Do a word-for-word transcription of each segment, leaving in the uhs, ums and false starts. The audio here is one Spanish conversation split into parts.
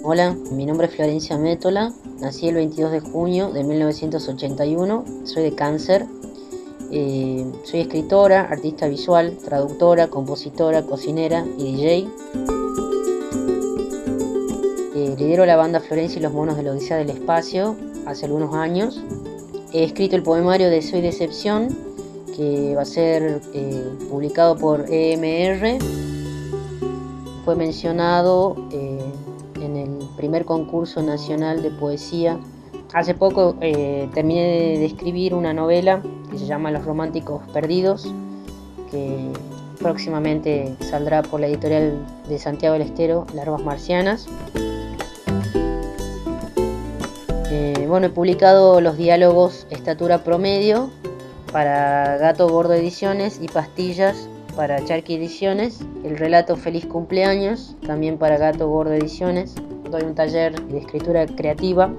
Hola, mi nombre es Florencia Métola, nací el veintidós de junio de mil novecientos ochenta y uno, soy de Cáncer, eh, soy escritora, artista visual, traductora, compositora, cocinera y D J. Eh, lidero la banda Florencia y los monos de la Odisea del Espacio hace algunos años. He escrito el poemario de Soy Decepción, que va a ser eh, publicado por E M R. Fue mencionado eh, en el primer concurso nacional de poesía. Hace poco eh, terminé de escribir una novela que se llama Los Románticos Perdidos, que próximamente saldrá por la editorial de Santiago del Estero, Larvas Marcianas. Eh, bueno, he publicado los diálogos Estatura Promedio para Gato Gordo Ediciones y Pastillas para Charqui Ediciones, el relato Feliz Cumpleaños también para Gato Gordo Ediciones. Doy un taller de escritura creativa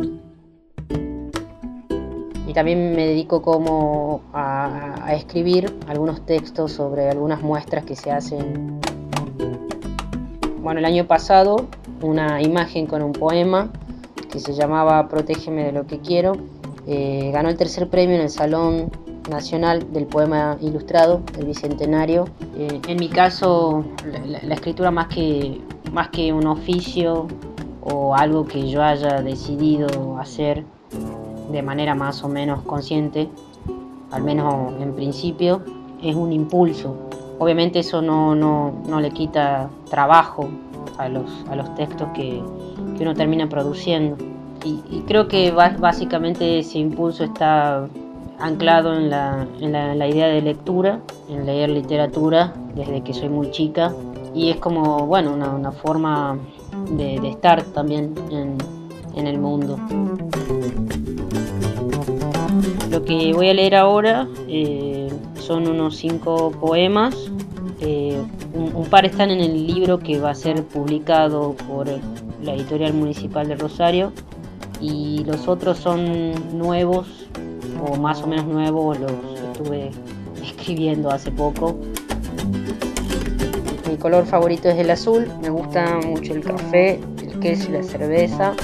y también me dedico como a, a escribir algunos textos sobre algunas muestras que se hacen. Bueno, el año pasado una imagen con un poema que se llamaba Protégeme de lo que quiero eh, ganó el tercer premio en el Salón Nacional del Poema Ilustrado del Bicentenario. Eh, en mi caso, la, la escritura más que, más que un oficio o algo que yo haya decidido hacer de manera más o menos consciente, al menos en principio, es un impulso. Obviamente eso no, no, no le quita trabajo a los, a los textos que, que uno termina produciendo. Y, y creo que básicamente ese impulso está anclado en la, en, la, en la idea de lectura, en leer literatura desde que soy muy chica. Y es como, bueno, una, una forma de, de estar también en, en el mundo. Lo que voy a leer ahora eh, son unos cinco poemas. Eh, un, un par están en el libro que va a ser publicado por la Editorial Municipal de Rosario y los otros son nuevos o más o menos nuevos, los estuve escribiendo hace poco. Mi color favorito es el azul, me gusta mucho el café, el queso y la cerveza.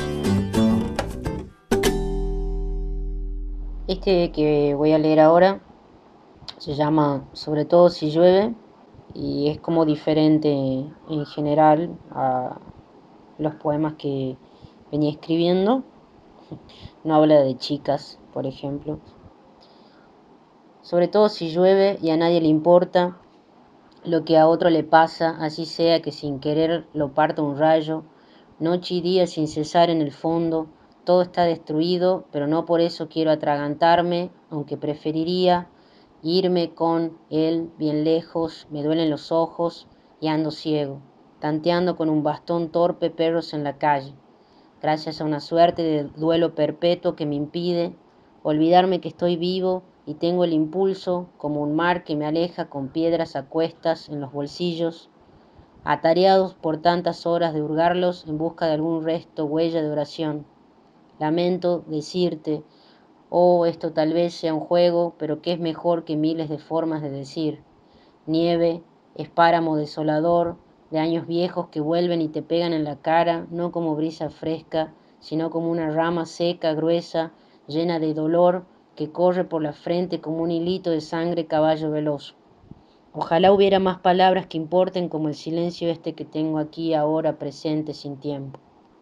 Este que voy a leer ahora se llama Sobre todo si llueve y es como diferente en general a los poemas que venía escribiendo. No habla de chicas, por ejemplo. Sobre todo si llueve y a nadie le importa lo que a otro le pasa, así sea que sin querer lo parta un rayo, noche y día sin cesar en el fondo, todo está destruido, pero no por eso quiero atragantarme, aunque preferiría irme con él bien lejos, me duelen los ojos y ando ciego, tanteando con un bastón torpe perros en la calle, gracias a una suerte de duelo perpetuo que me impide olvidarme que estoy vivo y tengo el impulso como un mar que me aleja con piedras a cuestas en los bolsillos, atareados por tantas horas de hurgarlos en busca de algún resto, huella de oración. Lamento decirte, oh, esto tal vez sea un juego, pero que es mejor que miles de formas de decir. Nieve, es páramo desolador, de años viejos que vuelven y te pegan en la cara, no como brisa fresca, sino como una rama seca, gruesa, llena de dolor, que corre por la frente como un hilito de sangre caballo veloz. Ojalá hubiera más palabras que importen como el silencio este que tengo aquí ahora presente sin tiempo.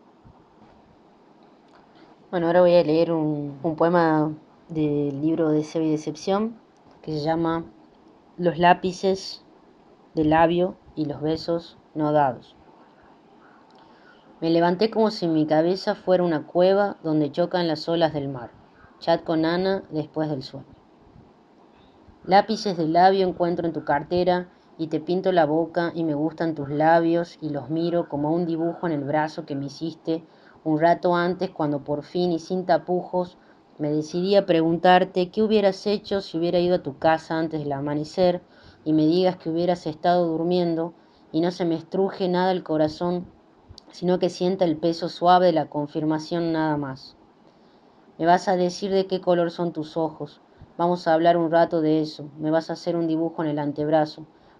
Bueno, ahora voy a leer un, un poema del libro Deseo y Decepción que se llama Los lápices de labio y los besos no dados. Me levanté como si mi cabeza fuera una cueva donde chocan las olas del mar. Chat con Ana después del sueño. Lápices de labio encuentro en tu cartera y te pinto la boca y me gustan tus labios y los miro como un dibujo en el brazo que me hiciste un rato antes cuando por fin y sin tapujos me decidí a preguntarte qué hubieras hecho si hubiera ido a tu casa antes del amanecer y me digas que hubieras estado durmiendo y no se me estruje nada el corazón, sino que sienta el peso suave de la confirmación nada más. Me vas a decir de qué color son tus ojos. Vamos a hablar un rato de eso. Me vas a hacer un dibujo en el antebrazo.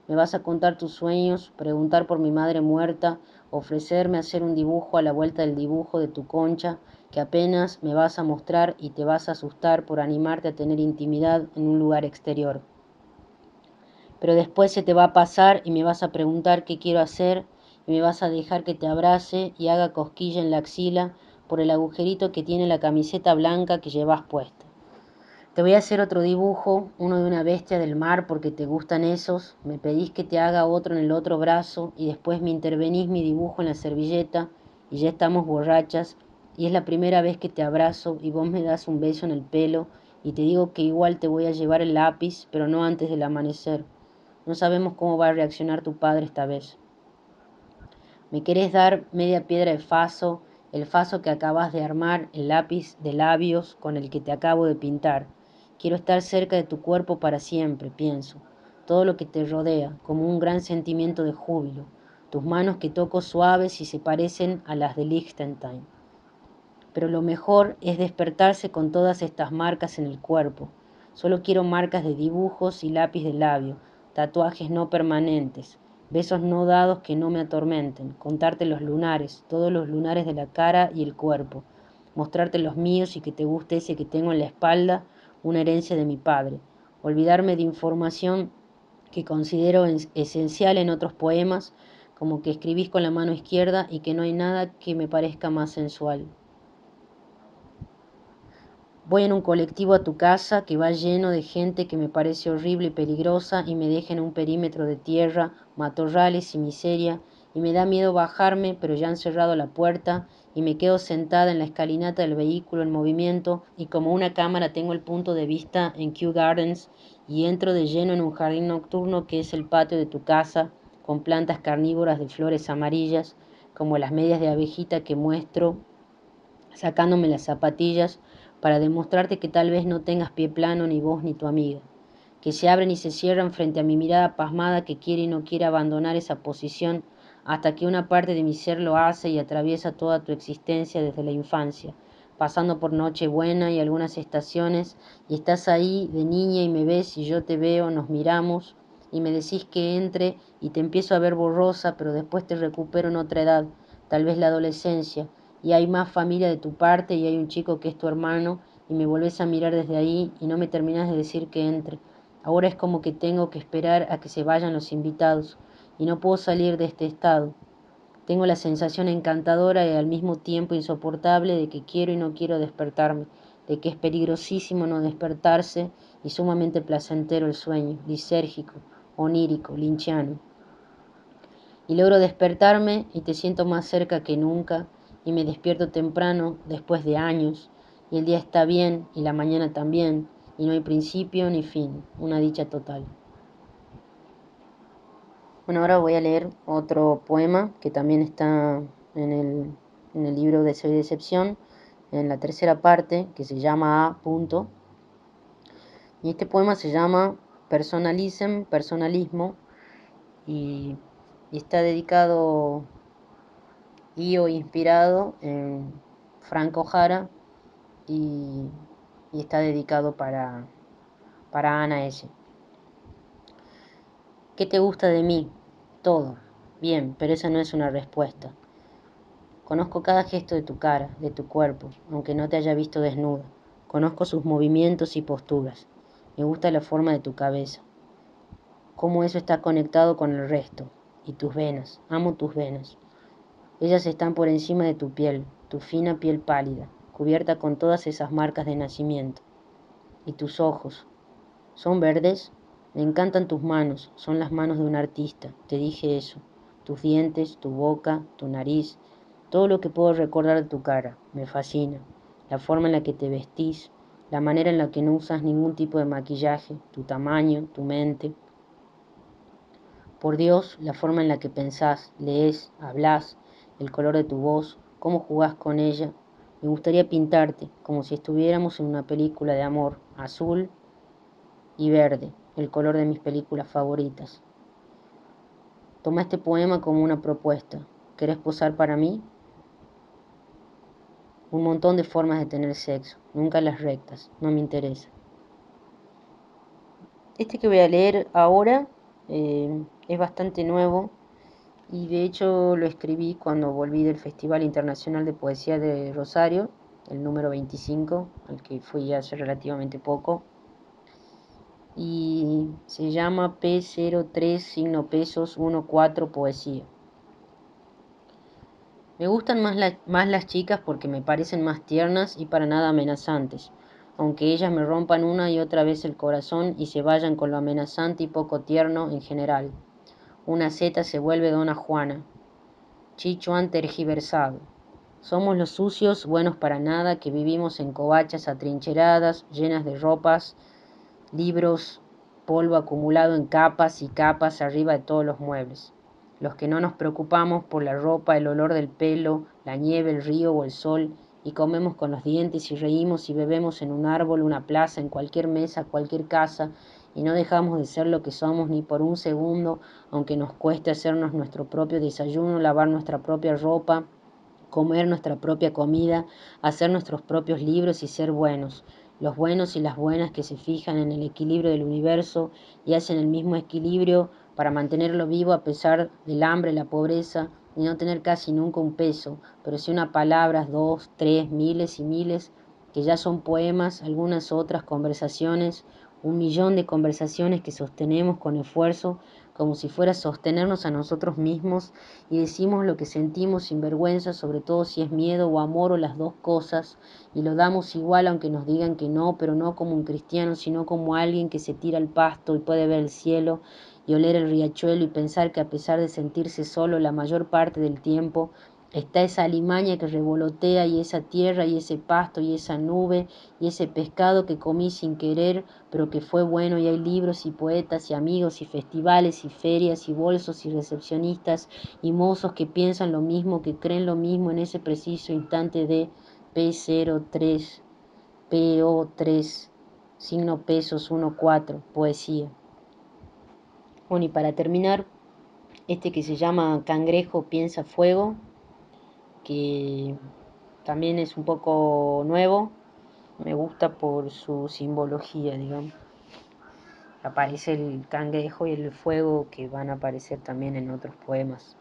Me vas a contar tus sueños, preguntar por mi madre muerta, ofrecerme hacer un dibujo a la vuelta del dibujo de tu concha, que apenas me vas a mostrar y te vas a asustar por animarte a tener intimidad en un lugar exterior. Pero después se te va a pasar y me vas a preguntar qué quiero hacer y me vas a dejar que te abrace y haga cosquilla en la axila por el agujerito que tiene la camiseta blanca que llevas puesta. Te voy a hacer otro dibujo, uno de una bestia del mar porque te gustan esos, me pedís que te haga otro en el otro brazo y después me intervenís mi dibujo en la servilleta y ya estamos borrachas y es la primera vez que te abrazo y vos me das un beso en el pelo y te digo que igual te voy a llevar el lápiz, pero no antes del amanecer. No sabemos cómo va a reaccionar tu padre esta vez. Me querés dar media piedra de faso, el faso que acabas de armar, el lápiz de labios con el que te acabo de pintar. Quiero estar cerca de tu cuerpo para siempre, pienso. Todo lo que te rodea, como un gran sentimiento de júbilo. Tus manos que toco suaves y se parecen a las de Liechtenstein. Pero lo mejor es despertarse con todas estas marcas en el cuerpo. Solo quiero marcas de dibujos y lápiz de labio, tatuajes no permanentes, besos no dados que no me atormenten, contarte los lunares, todos los lunares de la cara y el cuerpo, mostrarte los míos y que te guste ese que tengo en la espalda, una herencia de mi padre, olvidarme de información que considero esencial en otros poemas, como que escribís con la mano izquierda y que no hay nada que me parezca más sensual. Voy en un colectivo a tu casa que va lleno de gente que me parece horrible y peligrosa y me deja en un perímetro de tierra, matorrales y miseria, y me da miedo bajarme, pero ya han cerrado la puerta, y me quedo sentada en la escalinata del vehículo en movimiento, y como una cámara tengo el punto de vista en Kew Gardens, y entro de lleno en un jardín nocturno que es el patio de tu casa, con plantas carnívoras de flores amarillas, como las medias de abejita que muestro, sacándome las zapatillas, para demostrarte que tal vez no tengas pie plano ni vos ni tu amiga, que se abren y se cierran frente a mi mirada pasmada que quiere y no quiere abandonar esa posición hasta que una parte de mi ser lo hace y atraviesa toda tu existencia desde la infancia, pasando por Nochebuena y algunas estaciones, y estás ahí de niña y me ves y yo te veo, nos miramos y me decís que entre y te empiezo a ver borrosa, pero después te recupero en otra edad, tal vez la adolescencia, y hay más familia de tu parte y hay un chico que es tu hermano y me volvés a mirar desde ahí y no me terminás de decir que entre. Ahora es como que tengo que esperar a que se vayan los invitados y no puedo salir de este estado. Tengo la sensación encantadora y al mismo tiempo insoportable de que quiero y no quiero despertarme, de que es peligrosísimo no despertarse y sumamente placentero el sueño, lisérgico, onírico, lynchiano. Y logro despertarme y te siento más cerca que nunca y me despierto temprano después de años y el día está bien y la mañana también y no hay principio ni fin, una dicha total. Bueno, ahora voy a leer otro poema que también está en el, en el libro de Deseo y Decepción, en la tercera parte, que se llama A. Punto. Y este poema se llama Personalism, Personalismo, y, y está dedicado y o inspirado en Franco Jara y, y está dedicado para, para Ana S. ¿Qué te gusta de mí? Todo. Bien, pero esa no es una respuesta. Conozco cada gesto de tu cara, de tu cuerpo, aunque no te haya visto desnuda. Conozco sus movimientos y posturas. Me gusta la forma de tu cabeza. Cómo eso está conectado con el resto. Y tus venas. Amo tus venas. Ellas están por encima de tu piel, tu fina piel pálida, cubierta con todas esas marcas de nacimiento. Y tus ojos. ¿Son verdes? Me encantan tus manos, son las manos de un artista, te dije eso. Tus dientes, tu boca, tu nariz, todo lo que puedo recordar de tu cara, me fascina. La forma en la que te vestís, la manera en la que no usas ningún tipo de maquillaje, tu tamaño, tu mente. Por Dios, la forma en la que pensás, lees, hablás, el color de tu voz, cómo jugás con ella. Me gustaría pintarte, como si estuviéramos en una película de amor, azul y verde, el color de mis películas favoritas. Toma este poema como una propuesta. ¿Querés posar para mí? Un montón de formas de tener sexo, nunca las rectas, no me interesa. Este que voy a leer ahora eh, es bastante nuevo y de hecho lo escribí cuando volví del Festival Internacional de Poesía de Rosario, el número veinticinco, al que fui hace relativamente poco. Y se llama P cero tres signo pesos uno cuatro poesía. Me gustan más, la, más las chicas porque me parecen más tiernas y para nada amenazantes, aunque ellas me rompan una y otra vez el corazón y se vayan con lo amenazante y poco tierno en general. Una zeta se vuelve Dona Juana. Chichuan tergiversado. Somos los sucios, buenos para nada, que vivimos en covachas atrincheradas, llenas de ropas, libros, polvo acumulado en capas y capas arriba de todos los muebles. Los que no nos preocupamos por la ropa, el olor del pelo, la nieve, el río o el sol, y comemos con los dientes y reímos y bebemos en un árbol, una plaza, en cualquier mesa, cualquier casa, y no dejamos de ser lo que somos ni por un segundo, aunque nos cueste hacernos nuestro propio desayuno, lavar nuestra propia ropa, comer nuestra propia comida, hacer nuestros propios libros y ser buenos. Los buenos y las buenas que se fijan en el equilibrio del universo y hacen el mismo equilibrio para mantenerlo vivo a pesar del hambre, la pobreza y no tener casi nunca un peso, pero sí una palabra, dos, tres, miles y miles, que ya son poemas, algunas otras conversaciones, un millón de conversaciones que sostenemos con esfuerzo, como si fuera sostenernos a nosotros mismos, y decimos lo que sentimos sin vergüenza, sobre todo si es miedo o amor o las dos cosas, y lo damos igual aunque nos digan que no, pero no como un cristiano, sino como alguien que se tira al pasto y puede ver el cielo y oler el riachuelo y pensar que a pesar de sentirse solo la mayor parte del tiempo, está esa alimaña que revolotea y esa tierra y ese pasto y esa nube y ese pescado que comí sin querer, pero que fue bueno, y hay libros y poetas y amigos y festivales y ferias y bolsos y recepcionistas y mozos que piensan lo mismo, que creen lo mismo en ese preciso instante de P cero tres, P O tres, signo pesos uno cuatro, poesía. Bueno, y para terminar, este que se llama Cangrejo piensa fuego, que también es un poco nuevo, me gusta por su simbología, digamos. Aparece el cangrejo y el fuego que van a aparecer también en otros poemas.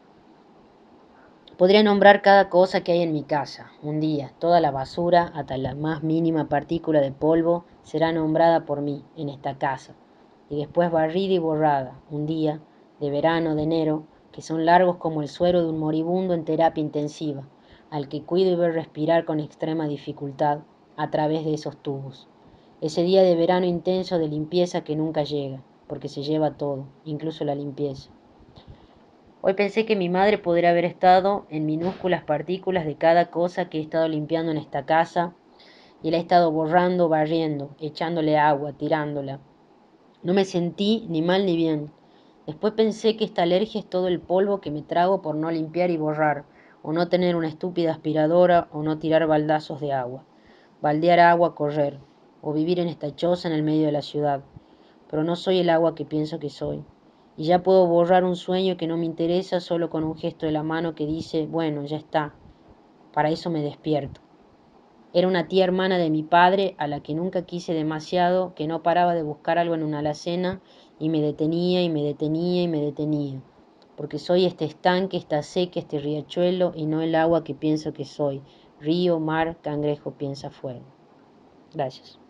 Podría nombrar cada cosa que hay en mi casa. Un día, toda la basura, hasta la más mínima partícula de polvo, será nombrada por mí en esta casa, y después barrida y borrada. Un día, de verano, de enero, que son largos como el suero de un moribundo en terapia intensiva, al que cuido y veo respirar con extrema dificultad a través de esos tubos. Ese día de verano intenso de limpieza que nunca llega, porque se lleva todo, incluso la limpieza. Hoy pensé que mi madre podría haber estado en minúsculas partículas de cada cosa que he estado limpiando en esta casa, y la he estado borrando, barriendo, echándole agua, tirándola. No me sentí ni mal ni bien. Después pensé que esta alergia es todo el polvo que me trago por no limpiar y borrar, o no tener una estúpida aspiradora, o no tirar baldazos de agua, baldear agua, correr, o vivir en esta choza en el medio de la ciudad. Pero no soy el agua que pienso que soy. Y ya puedo borrar un sueño que no me interesa solo con un gesto de la mano que dice, bueno, ya está. Para eso me despierto. Era una tía hermana de mi padre a la que nunca quise demasiado, que no paraba de buscar algo en una alacena y me detenía y me detenía y me detenía. Porque soy este estanque, esta seca, este riachuelo y no el agua que pienso que soy. Río, mar, cangrejo piensa fuego. Gracias.